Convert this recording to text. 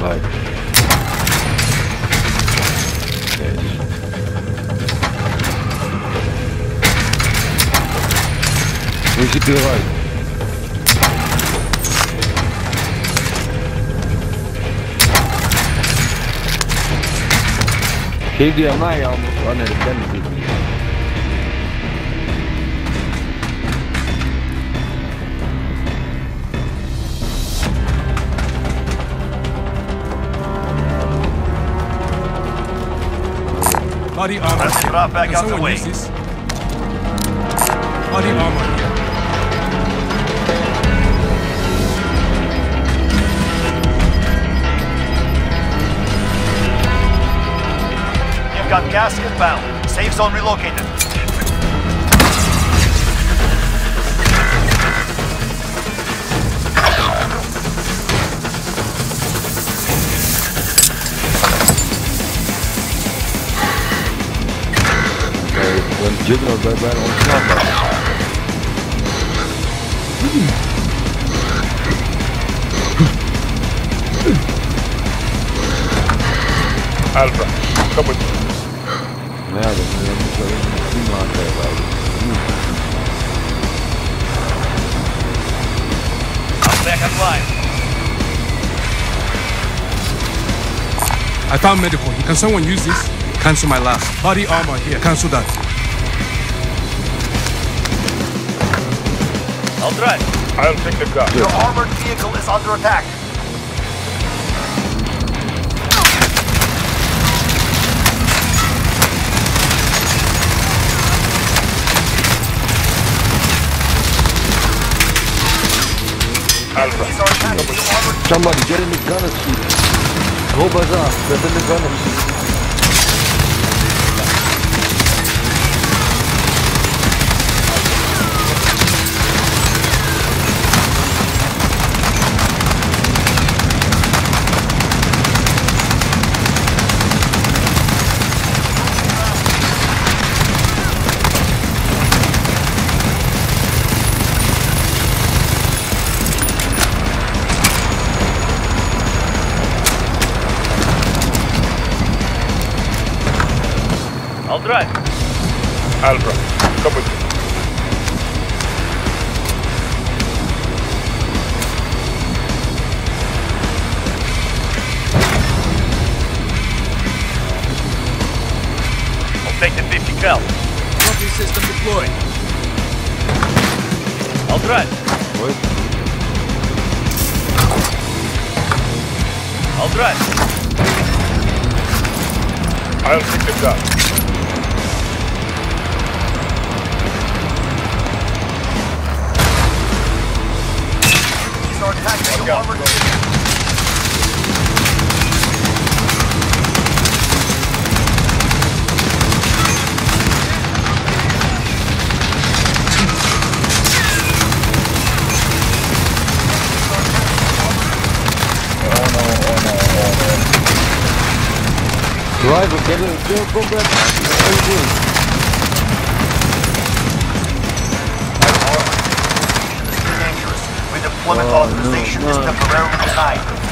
right. Yes. Hoe ziet hij eruit? Geef die aan mij anders. Oh nee, dat ken ik niet. Body armor. Let's drop back out the way. Body armor here. You've got gas inbound. Safe zone relocated. Een Juggernaut bij bijna ontsnappen. Alpha, come with me. Ja, dat moet wel een team maken. I'm back online. I found medical. Can someone use this? Cancel my last. Body armor here. Cancel that. I'll drive. I'll take the car. Your armored vehicle is under attack. Alpha, These are attacking your armored. Somebody get in the gunner seat. Go bazaar, get in the gunner seat. I'll drive. Alpha, come with me. I'll take the 50 cal. Copy system deployed. I'll drive. Hoi. I'll drive. I'll take the car. These are attacking your armored vehicle. Driver, get in, go back. How you doing? Dangerous. Redeployment authorization is temporarily denied.